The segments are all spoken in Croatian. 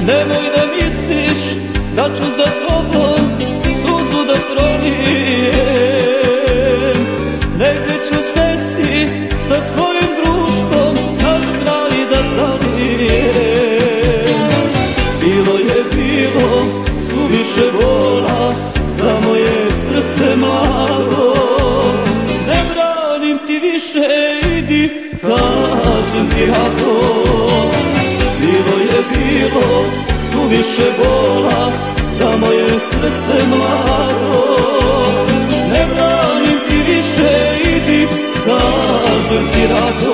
Nemoj da misliš da ću za tobom suzu da prolijem. Negde ću sesti sa svojim društvom, naš kraj da zalijem. Bilo je bilo, suviše bola za moje srce mlado. Ne branim ti više, idi, kažem ti rado. Bilo je bilo, suviše bola za moje srce mlado. Ne branim ti više, idi, kažem ti rado.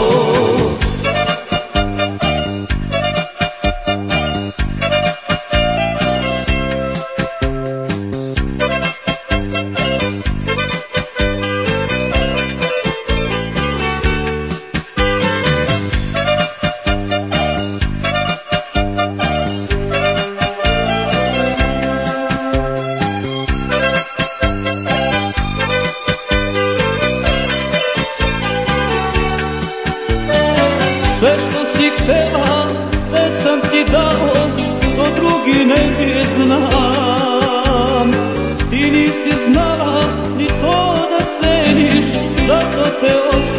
Sve što si htela, sve sam ti dao, to drugi ne bi znam. Ti nisi znala ni to da ceniš, zato te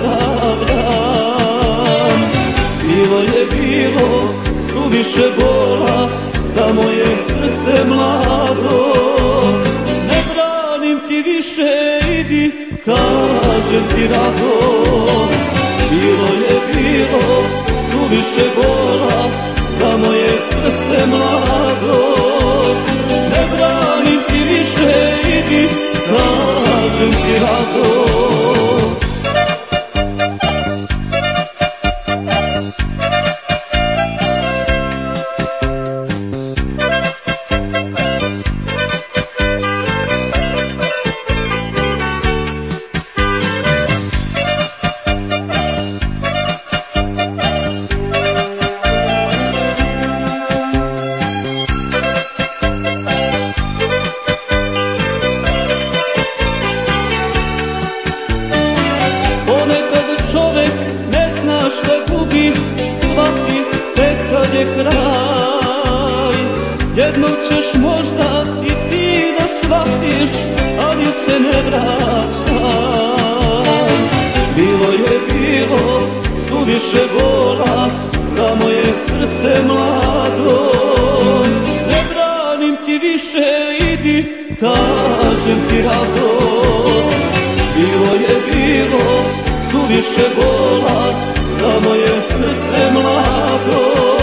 ostavljam. Bilo je bilo, suviše bola za moje srce mlado. Ne branim ti više, idi, kažem ti rado. Bilo je bilo, suviše bola za moje srce mlado. Ne branim ti više, idi, kažem ti rado. Šta gubi, shvati tek kad je kraj. Jednog ćeš možda i ti da shvatiš, ali se ne vraćaj. Bilo je bilo, suviše bola za moje srce mlado. Ne branim ti više, idi, kažem ti rado. Bilo je bilo, suviše bola za moje srce mlado.